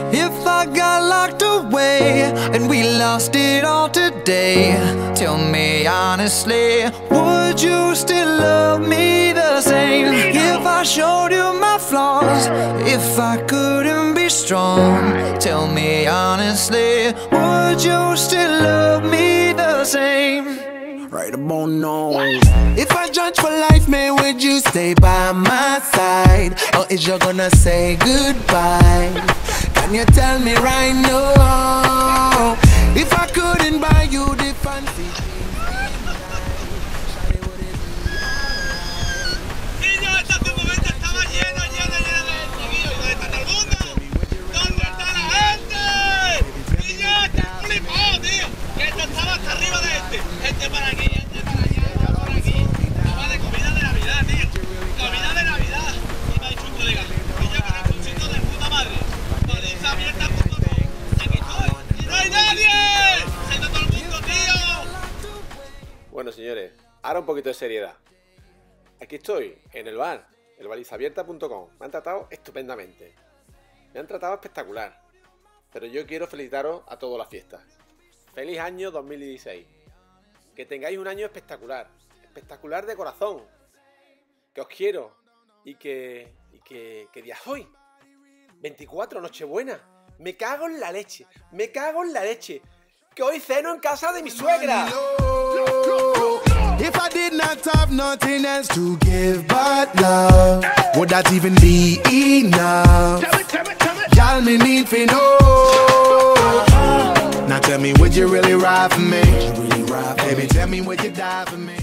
If I got locked away and we lost it all today, tell me honestly, would you still love me the same? If I showed you my flaws, if I couldn't be strong, tell me honestly, would you still love me the same? Right about now. If I judge for life, man, would you stay by my side? Or is you gonna say goodbye? Can you tell me right now? If I couldn't buy you the fancy Niño, hasta tu momento estaba lleno de chiquillos. ¿Y dónde está todo el mundo? ¿Dónde está la gente? Niño, está flipado, tío. Que esto estaba hasta arriba de gente para aquí, gente para allá, por aquí. Estaba de comida de Navidad, tío. Comida de Navidad. Y me ha dicho un colega, niño, que no es un sitio de puta madre. Balizabierta.com. Aquí estoy. ¡Y no hay nadie! ¡Se está todo el mundo, tío! Bueno, señores, ahora un poquito de seriedad. Aquí estoy, en el bar, el balizabierta.com. Me han tratado estupendamente. Me han tratado espectacular. Pero yo quiero felicitaros a todas las fiestas. ¡Feliz año 2016! Que tengáis un año espectacular. Espectacular de corazón. Que os quiero. Y que día es hoy. 24, Nochebuena. Me cago en la leche. Me cago en la leche. Que hoy ceno en casa de mi suegra. If I did not have nothing else to give but love, would that even be enough? Y'all me need to know. Now tell me, would you really ride for me? Baby, tell me, would you die for me?